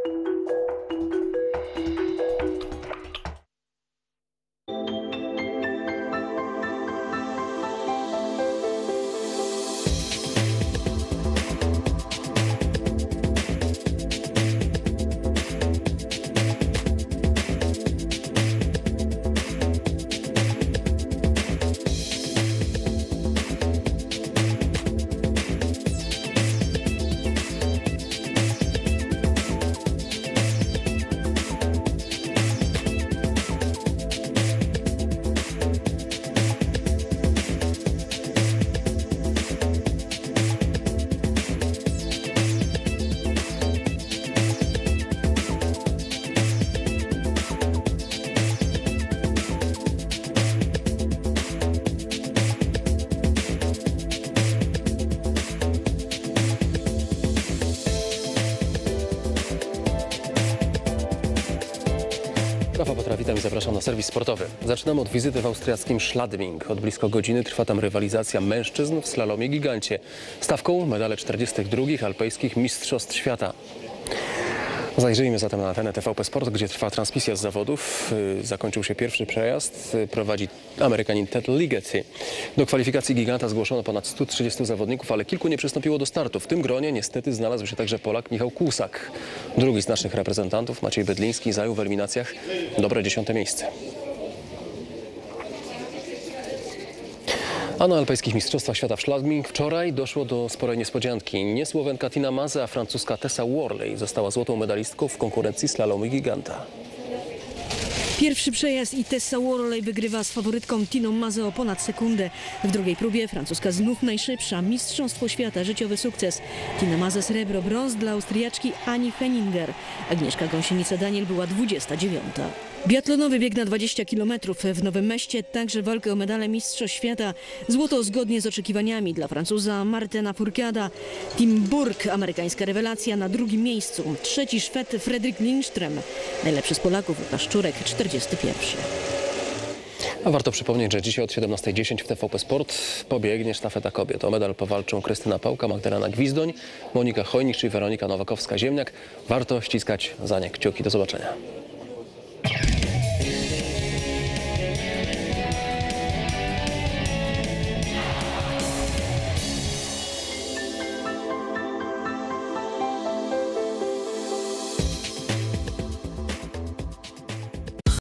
Rafał Potra, witam i zapraszam na serwis sportowy. Zaczynamy od wizyty w austriackim Schladming. Od blisko godziny trwa tam rywalizacja mężczyzn w slalomie gigancie. Stawką medale 42. alpejskich mistrzostw świata. Zajrzyjmy zatem na antenę TVP Sport, gdzie trwa transmisja z zawodów. Zakończył się pierwszy przejazd. Prowadzi Amerykanin Ted Ligety. Do kwalifikacji giganta zgłoszono ponad 130 zawodników, ale kilku nie przystąpiło do startu. W tym gronie niestety znalazł się także Polak Michał Kłusak. Drugi z naszych reprezentantów, Maciej Bydliński, zajął w eliminacjach dobre 10. miejsce. A na alpejskich mistrzostwach świata w Schladming wczoraj doszło do sporej niespodzianki. Nie Słowenka Tina Maze, a francuska Tessa Worley została złotą medalistką w konkurencji slalomu giganta. Pierwszy przejazd i Tessa Worley wygrywa z faworytką Tiną Maze o ponad sekundę. W drugiej próbie francuska znów najszybsza. Mistrzostwo świata, życiowy sukces. Tina Maze srebro, brąz dla Austriaczki Ani Henninger. Agnieszka Gąsienica-Daniel była 29. Biatlonowy bieg na 20 km w Nowym Meście, także walkę o medale mistrzostw świata. Złoto zgodnie z oczekiwaniami dla Francuza Martina Fourcada. Tim Burg, amerykańska rewelacja, na drugim miejscu. Trzeci Szwed Fredrik Lindström. Najlepszy z Polaków Łukasz Szczurek, 41. A warto przypomnieć, że dzisiaj od 17:10 w TVP Sport pobiegnie sztafeta kobiet. O medal powalczą Krystyna Pałka, Magdalena Gwizdoń, Monika Chojnik czy Weronika Nowakowska-Ziemniak. Warto ściskać za nie kciuki. Do zobaczenia.